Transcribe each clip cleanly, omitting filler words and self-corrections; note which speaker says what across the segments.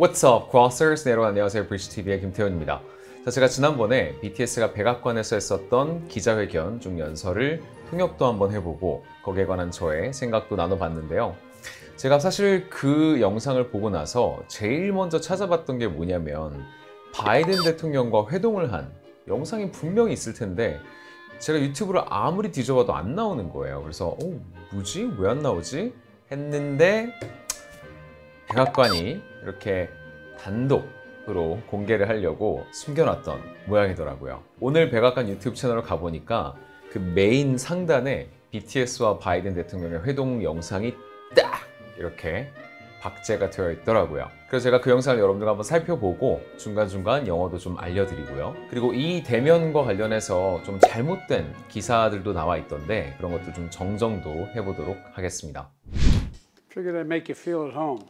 Speaker 1: What's up, Crossers? 네, 여러분 안녕하세요. 브리시TV의 김태훈입니다. 자, 제가 지난번에 BTS가 백악관에서 했었던 기자회견 중 연설을 통역도 한번 해보고 거기에 관한 저의 생각도 나눠봤는데요. 제가 사실 그 영상을 보고 나서 제일 먼저 찾아봤던 게 뭐냐면 바이든 대통령과 회동을 한 영상이 분명히 있을 텐데 제가 유튜브를 아무리 뒤져봐도 안 나오는 거예요. 그래서 뭐지? 왜 안 나오지? 했는데 백악관이 이렇게 단독으로 공개를 하려고 숨겨놨던 모양이더라고요. 오늘 백악관 유튜브 채널을 가보니까 그 메인 상단에 BTS와 바이든 대통령의 회동 영상이 딱 이렇게 박제가 되어 있더라고요. 그래서 제가 그 영상을 여러분들과 한번 살펴보고 중간중간 영어도 좀 알려드리고요. 그리고 이 대면과 관련해서 좀 잘못된 기사들도 나와 있던데 그런 것도 좀 정정도 해보도록 하겠습니다.
Speaker 2: Figured I'd make you feel at home.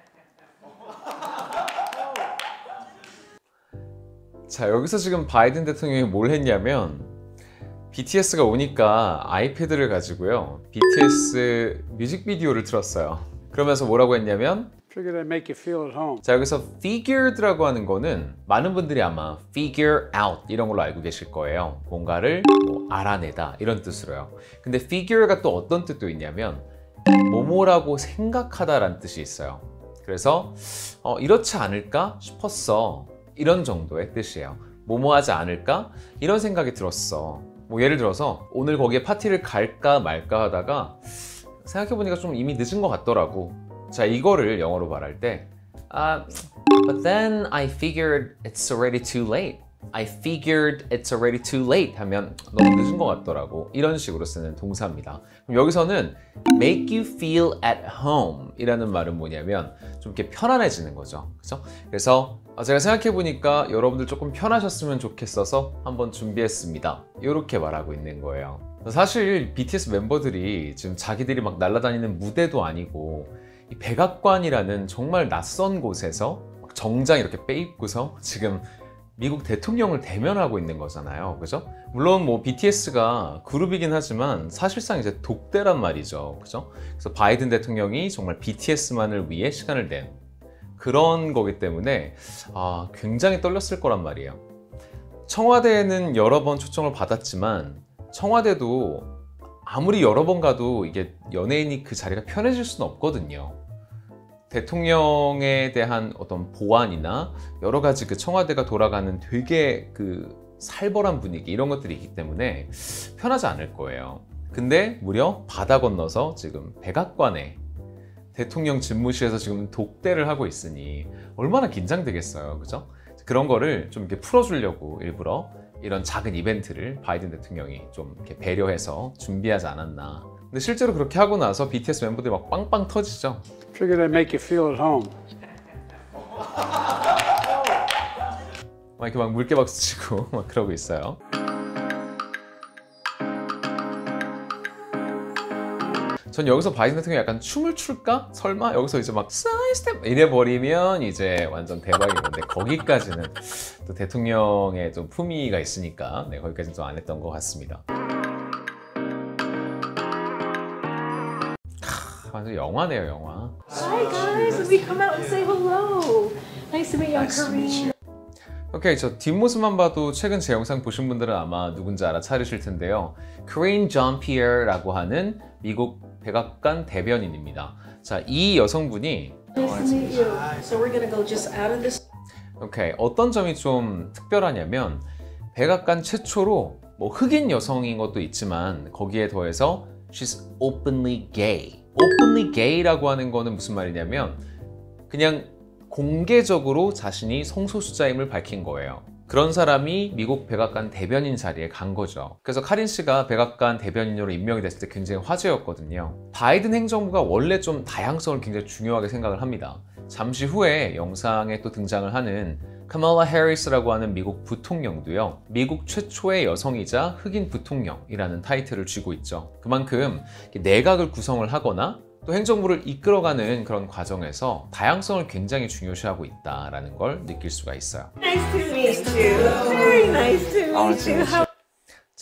Speaker 1: 자, 여기서 지금 바이든 대통령이 뭘 했냐면 BTS가 오니까 아이패드를 가지고요 BTS 뮤직비디오를 틀었어요. 그러면서 뭐라고 했냐면
Speaker 2: Figured I'd make you feel at home.
Speaker 1: 자, 여기서 figured라고 하는 거는 많은 분들이 아마 figure out 이런 걸로 알고 계실 거예요. 뭔가를 알아내다 이런 뜻으로요. 근데 figure가 또 어떤 뜻도 있냐면 뭐뭐라고 생각하다라는 뜻이 있어요. 그래서 이렇지 않을까 싶었어 이런 정도의 뜻이에요. 뭐뭐하지 않을까 이런 생각이 들었어. 뭐 예를 들어서 오늘 거기에 파티를 갈까 말까 하다가 생각해보니까 좀 이미 늦은 것 같더라고. 자, 이거를 영어로 말할 때 But then I figured it's already too late. I figured it's already too late 하면 너무 늦은 것 같더라고. 이런 식으로 쓰는 동사입니다. 그럼 여기서는 make you feel at home 이라는 말은 뭐냐면 좀 이렇게 편안해지는 거죠. 그렇죠? 그래서 제가 생각해보니까 여러분들 조금 편하셨으면 좋겠어서 한번 준비했습니다. 이렇게 말하고 있는 거예요. 사실 BTS 멤버들이 지금 자기들이 막 날아다니는 무대도 아니고 이 백악관이라는 정말 낯선 곳에서 막 정장 이렇게 빼입고서 지금 미국 대통령을 대면하고 있는 거잖아요. 그죠? 물론 뭐 BTS가 그룹이긴 하지만 사실상 이제 독대란 말이죠. 그죠? 그래서 바이든 대통령이 정말 BTS만을 위해 시간을 낸 그런 거기 때문에 굉장히 떨렸을 거란 말이에요. 청와대에는 여러 번 초청을 받았지만 청와대도 아무리 여러 번 가도 이게 연예인이 그 자리가 편해질 수는 없거든요. 대통령에 대한 어떤 보안이나 여러 가지 그 청와대가 돌아가는 되게 그 살벌한 분위기 이런 것들이 있기 때문에 편하지 않을 거예요. 근데 무려 바다 건너서 지금 백악관에 대통령 집무실에서 지금 독대를 하고 있으니 얼마나 긴장되겠어요. 그죠? 그런 거를 좀 이렇게 풀어주려고 일부러 이런 작은 이벤트를 바이든 대통령이 좀 이렇게 배려해서 준비하지 않았나. 근데 실제로 그렇게 하고 나서 BTS 멤버들이 막 빵빵 터지죠.
Speaker 2: Figured I'd make you feel at home.
Speaker 1: 막 이렇게 막 물개 박수 치고 막 그러고 있어요. 전 여기서 바이든 대통령이 약간 춤을 출까? 설마? 여기서 이제 막 사이스텝 이래버리면 이제 완전 대박인 건데 거기까지는 또 대통령의 좀 품위가 있으니까 거기까지는 좀 안 했던 것 같습니다. 완전 영화네요, 영화.
Speaker 3: Hi guys, let me come out and say hello. Nice to meet you. I'm Korean.
Speaker 1: 오케이, 저 뒷모습만 봐도 최근 제 영상 보신 분들은 아마 누군지 알아차리실 텐데요. Karine Jean-Pierre라고 하는 미국 백악관 대변인입니다. 자, 이 여성분이
Speaker 3: Nice to meet you. So we're gonna go just out of this.
Speaker 1: 오케이, 어떤 점이 좀 특별하냐면 백악관 최초로 뭐 흑인 여성인 것도 있지만 거기에 더해서 she's openly gay. openly gay라고 하는 거는 무슨 말이냐면 그냥 공개적으로 자신이 성소수자임을 밝힌 거예요. 그런 사람이 미국 백악관 대변인 자리에 간 거죠. 그래서 카린 씨가 백악관 대변인으로 임명이 됐을 때 굉장히 화제였거든요. 바이든 행정부가 원래 좀 다양성을 굉장히 중요하게 생각을 합니다. 잠시 후에 영상에 또 등장을 하는 카멀라 해리스라고 하는 미국 부통령도요. 미국 최초의 여성이자 흑인 부통령이라는 타이틀을 쥐고 있죠. 그만큼 내각을 구성을 하거나 또 행정부를 이끌어가는 그런 과정에서 다양성을 굉장히 중요시하고 있다는 걸 느낄 수가 있어요.
Speaker 3: Nice to meet you. Very nice to meet you.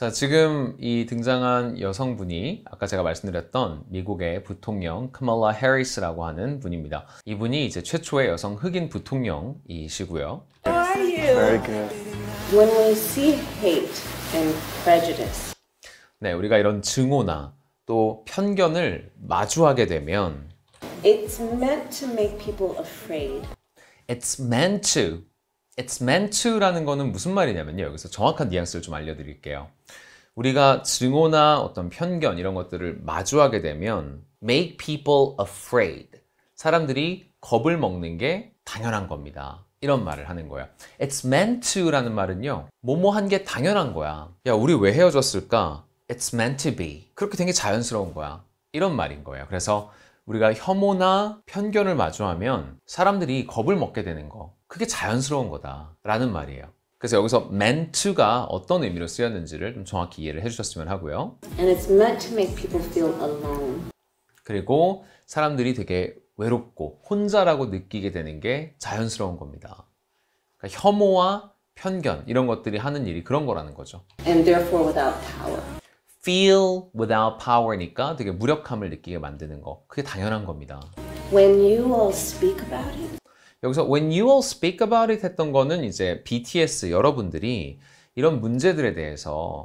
Speaker 1: 자, 지금 이 등장한 여성분이 아까 제가 말씀드렸던 미국의 부통령 카멀라 해리스라고 하는 분입니다. 이분이 이제 최초의 여성 흑인 부통령이시고요.
Speaker 3: How are you?
Speaker 4: Very good.
Speaker 5: When we see hate and prejudice,
Speaker 1: 네, 우리가 이런 증오나 또 편견을 마주하게 되면
Speaker 5: it's meant to make people afraid.
Speaker 1: It's meant to. It's meant to라는 거는 무슨 말이냐면요. 여기서 정확한 뉘앙스를 좀 알려드릴게요. 우리가 증오나 어떤 편견 이런 것들을 마주하게 되면 make people afraid. 사람들이 겁을 먹는 게 당연한 겁니다. 이런 말을 하는 거예요. It's meant to라는 말은요. 뭐뭐 한 게 당연한 거야. 야, 우리 왜 헤어졌을까? It's meant to be. 그렇게 된 게 자연스러운 거야. 이런 말인 거예요. 그래서 우리가 혐오나 편견을 마주하면 사람들이 겁을 먹게 되는 거. 그게 자연스러운 거다라는 말이에요. 그래서 여기서 meant to가 어떤 의미로 쓰였는지를 좀 정확히 이해를 해주셨으면 하고요.
Speaker 5: And it's meant to make people feel alone.
Speaker 1: 그리고 사람들이 되게 외롭고 혼자라고 느끼게 되는 게 자연스러운 겁니다. 그러니까 혐오와 편견 이런 것들이 하는 일이 그런 거라는 거죠.
Speaker 5: And therefore without power.
Speaker 1: Feel without power니까 되게 무력함을 느끼게 만드는 거. 그게 당연한 겁니다.
Speaker 5: When you all speak about it,
Speaker 1: 여기서 when you all speak about it 했던 거는 이제 BTS 여러분들이 이런 문제들에 대해서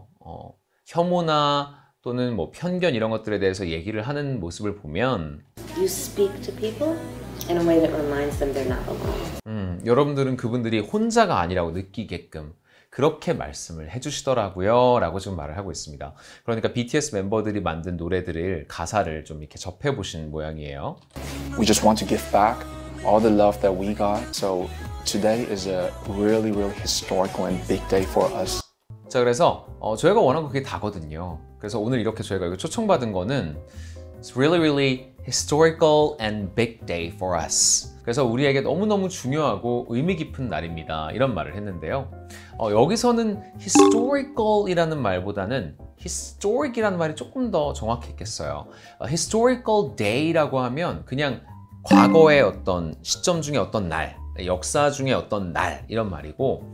Speaker 1: 혐오나 또는 뭐 편견 이런 것들에 대해서 얘기를 하는 모습을 보면
Speaker 5: you speak to people in a way that reminds them they're not alone.
Speaker 1: 여러분들은 그분들이 혼자가 아니라고 느끼게끔 그렇게 말씀을 해주시더라고요 라고 지금 말을 하고 있습니다. 그러니까 BTS 멤버들이 만든 노래들을 가사를 좀 이렇게 접해보신 모양이에요.
Speaker 4: We just want to give back all the love that we got. So today is a really, really historical and big day for us.
Speaker 1: 자, 그래서 저희가 원한 거 그게 다거든요. 그래서 오늘 이렇게 저희가 이거 초청받은 거는 It's really, really historical and big day for us. 그래서 우리에게 너무너무 중요하고 의미 깊은 날입니다. 이런 말을 했는데요. 여기서는 historical이라는 말보다는 historic이라는 말이 조금 더 정확했겠어요. historical day라고 하면 그냥 과거의 어떤 시점 중에 어떤 날, 역사 중에 어떤 날 이런 말이고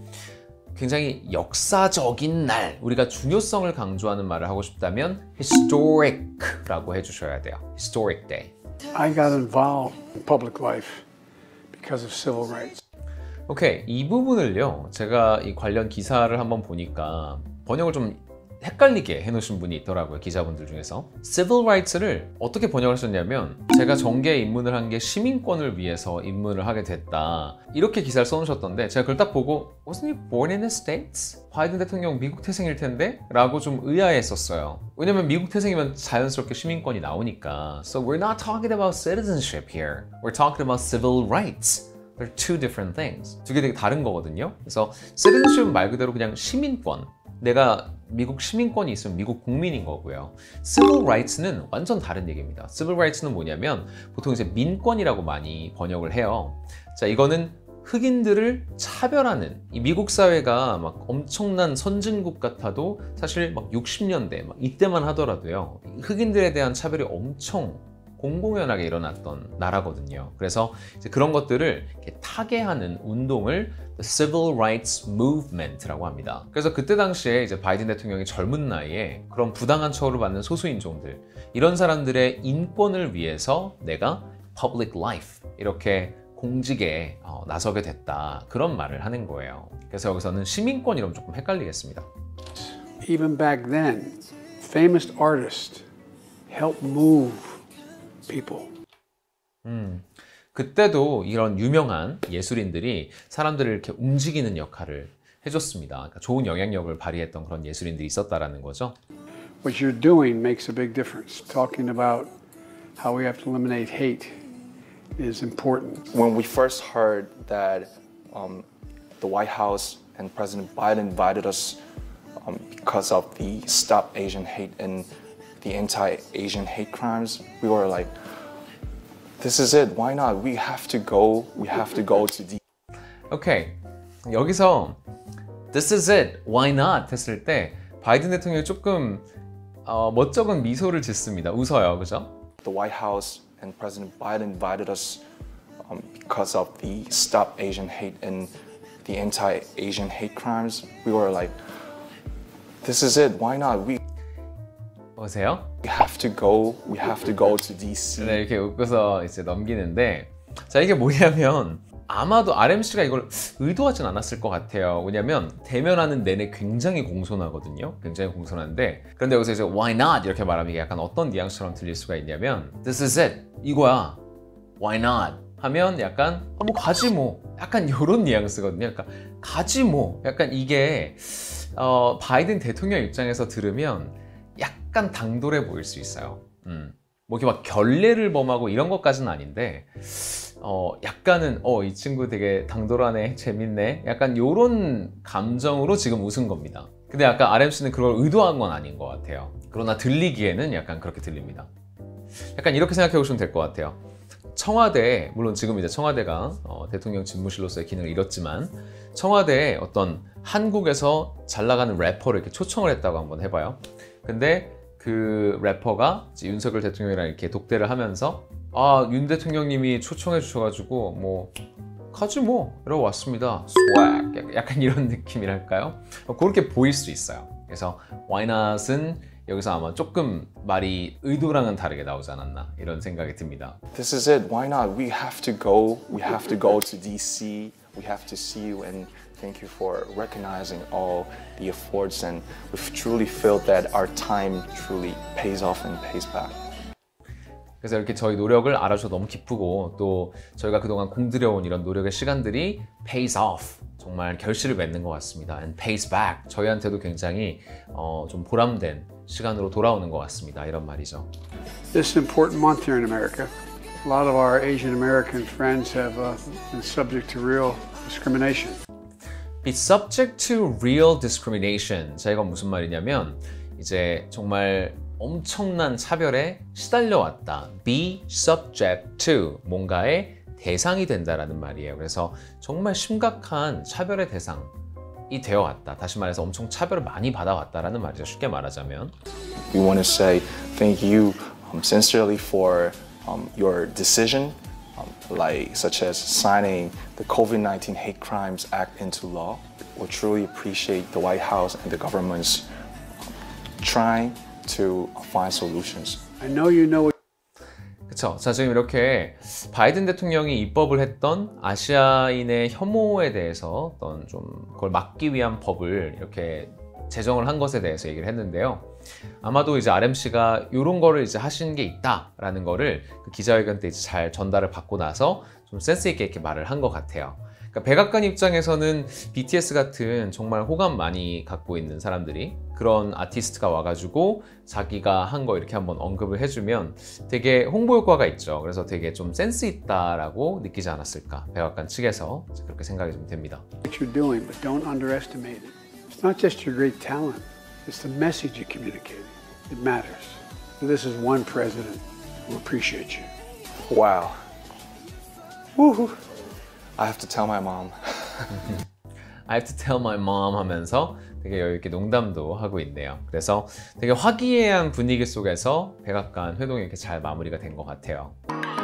Speaker 1: 굉장히 역사적인 날, 우리가 중요성을 강조하는 말을 하고 싶다면 historic라고 해주셔야 돼요. historic day.
Speaker 2: I got involved in public life because of civil rights.
Speaker 1: 오케이, 이 부분을요. 제가 이 관련 기사를 한번 보니까 번역을 좀 헷갈리게 해놓으신 분이 있더라고요. 기자분들 중에서. Civil rights를 어떻게 번역을 하셨냐면 제가 정계에 입문을 한 게 시민권을 위해서 입문을 하게 됐다. 이렇게 기사를 써놓으셨던데 제가 그걸 딱 보고 Wasn't you born in the States? 바이든 대통령 미국 태생일 텐데? 라고 좀 의아했었어요. 왜냐면 미국 태생이면 자연스럽게 시민권이 나오니까. So we're not talking about citizenship here. We're talking about civil rights. They're two different things. 두 개 되게 다른 거거든요. 그래서 citizenship 말 그대로 그냥 시민권. 내가 미국 시민권이 있으면 미국 국민인 거고요. Civil rights는 완전 다른 얘기입니다. Civil rights는 뭐냐면 보통 이제 민권이라고 많이 번역을 해요. 자, 이거는 흑인들을 차별하는 이 미국 사회가 막 엄청난 선진국 같아도 사실 막 60년대 막 이때만 하더라도요. 흑인들에 대한 차별이 엄청 공공연하게 일어났던 나라거든요. 그래서 이제 그런 것들을 이렇게 타개하는 운동을 The Civil Rights Movement라고 합니다. 그래서 그때 당시에 이제 바이든 대통령이 젊은 나이에 그런 부당한 처우를 받는 소수인종들 이런 사람들의 인권을 위해서 내가 Public Life 이렇게 공직에 나서게 됐다 그런 말을 하는 거예요. 그래서 여기서는 시민권 이러면 조금 헷갈리겠습니다.
Speaker 2: Even back then, famous artists helped move people.
Speaker 1: 그때도 이런 유명한 예술인들이 사람들을 이렇게 움직이는 역할을 해줬습니다. 그러니까 좋은 영향력을 발휘했던 그런 예술인들이 있었다라는 거죠.
Speaker 2: What you're doing makes a big difference. Talking about how we have to eliminate hate is important.
Speaker 4: When we first heard that the White House and President Biden invited us because of the Stop Asian Hate and the anti-Asian hate crimes, we were like, this is it. Why not? We have to go to the.
Speaker 1: 오케이. 여기서 This is it. Why not? 했을 때 바이든 대통령이 조금 멋쩍은 미소를 짓습니다. 웃어요. 그죠?
Speaker 4: The White House and President Biden invited us because of the Stop Asian Hate and the anti-Asian hate crimes. We were like, This is it. Why not? We
Speaker 1: 보세요.
Speaker 4: have to go. We have to go to DC.
Speaker 1: 네, 이렇게 웃고서 이제 넘기는데, 자, 이게 뭐냐면 아마도 RMC가 이걸 의도하진 않았을 것 같아요. 왜냐면 대면하는 내내 굉장히 공손하거든요. 굉장히 공손한데, 그런데 여기서 이제 why not 이렇게 말하면 이게 약간 어떤 뉘앙스처럼 들릴 수가 있냐면 this is it, 이거야, why not 하면 약간 뭐 가지 뭐, 약간 이런 뉘앙스거든요. 약간 가지 뭐, 약간 이게 바이든 대통령 입장에서 들으면 약간 당돌해 보일 수 있어요. 뭐 이렇게 막 결례를 범하고 이런 것까지는 아닌데, 약간은 이 친구 되게 당돌하네, 재밌네, 약간 요런 감정으로 지금 웃은 겁니다. 근데 약간 RMC는 그걸 의도한 건 아닌 것 같아요. 그러나 들리기에는 약간 그렇게 들립니다. 약간 이렇게 생각해 보시면 될 것 같아요. 청와대, 물론 지금 이제 청와대가 대통령 집무실로서의 기능을 잃었지만, 청와대에 어떤 한국에서 잘 나가는 래퍼를 이렇게 초청을 했다고 한번 해봐요. 근데 그 래퍼가 윤석열 대통령이랑 이렇게 독대를 하면서 윤 대통령님이 초청해 주셔가지고 뭐 가지 뭐 이러고 왔습니다. swag, 약간 이런 느낌이랄까요? 그렇게 보일 수 있어요. 그래서 why not은 여기서 아마 조금 말이 의도랑은 다르게 나오지 않았나 이런 생각이 듭니다.
Speaker 4: This is it. Why not? We have to go. We have to go to DC. We have to see you and thank you for recognizing all the efforts, and we've truly felt that our time truly pays off and pays back.
Speaker 1: 그래서 이렇게 저희 노력을 알아줘서 너무 기쁘고, 또 저희가 그동안 공들여온 이런 노력의 시간들이 pays off, 정말 결실을 맺는 것 같습니다. and pays back, 저희한테도 굉장히 좀 보람된 시간으로 돌아오는 것 같습니다. 이런 말이죠.
Speaker 2: This is an important month here in America. A lot of our Asian American friends have been subject to real discrimination.
Speaker 1: Be subject to real discrimination. 자, 이건 무슨 말이냐면 이제 정말 엄청난 차별에 시달려왔다. Be subject to, 뭔가의 대상이 된다라는 말이에요. 그래서 정말 심각한 차별의 대상이 되어왔다. 다시 말해서 엄청 차별을 많이 받아왔다라는 말이죠. 쉽게 말하자면.
Speaker 4: We want to say thank you sincerely for your decision, like such as signing the COVID-19 Hate Crimes Act into law. We truly appreciate the White House and the government's trying to find solutions.
Speaker 2: I know you know what.
Speaker 1: 그쵸. 자, 지금 이렇게 바이든 대통령이 입법을 했던 아시아인의 혐오에 대해서 어떤 좀 그걸 막기 위한 법을 이렇게 제정을 한 것에 대해서 얘기를 했는데요. 아마도 이제 RMC가 이런 거를 이제 하신 게 있다라는 거를 그 기자회견 때 이제 잘 전달을 받고 나서 좀 센스 있게 이렇게 말을 한 것 같아요. 그러니까 백악관 입장에서는 BTS 같은 정말 호감 많이 갖고 있는 사람들이, 그런 아티스트가 와가지고 자기가 한 거 이렇게 한번 언급을 해주면 되게 홍보 효과가 있죠. 그래서 되게 좀 센스 있다라고 느끼지 않았을까, 백악관 측에서 그렇게 생각이 좀 됩니다.
Speaker 2: What you're doing, but don't underestimate it. It's not just your great talent. It's the message you communicate. It matters. So this is one president who appreciates you.
Speaker 4: Wow. Woohoo. I have to tell my mom.
Speaker 1: I have to tell my mom 하면서 되게 여유 있게 농담도 하고 있네요. 그래서 되게 화기애애한 분위기 속에서 백악관 회동이 이렇게 잘 마무리가 된 것 같아요.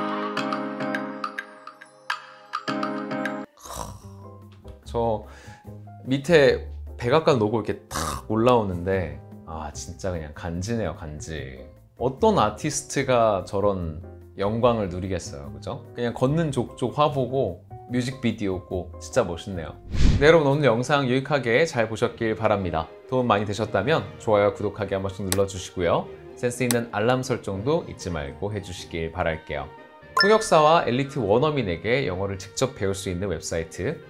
Speaker 1: 저 밑에 백악관 로고 이렇게 탁 올라오는데 진짜 그냥 간지네요, 간지. 어떤 아티스트가 저런 영광을 누리겠어요, 그죠? 그냥 걷는 족족 화보고 뮤직비디오고 진짜 멋있네요. 네, 여러분 오늘 영상 유익하게 잘 보셨길 바랍니다. 도움 많이 되셨다면 좋아요, 구독하기 한 번씩 눌러주시고요. 센스 있는 알람 설정도 잊지 말고 해주시길 바랄게요. 통역사와 엘리트 원어민에게 영어를 직접 배울 수 있는 웹사이트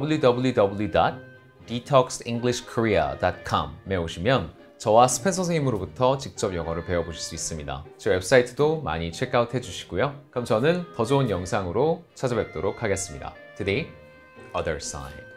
Speaker 1: www.detoxenglishkorea.com에 오시면 저와 스펜 선생님으로부터 직접 영어를 배워보실 수 있습니다. 제 웹사이트도 많이 체크아웃 해주시고요. 그럼 저는 더 좋은 영상으로 찾아뵙도록 하겠습니다. Today, other side.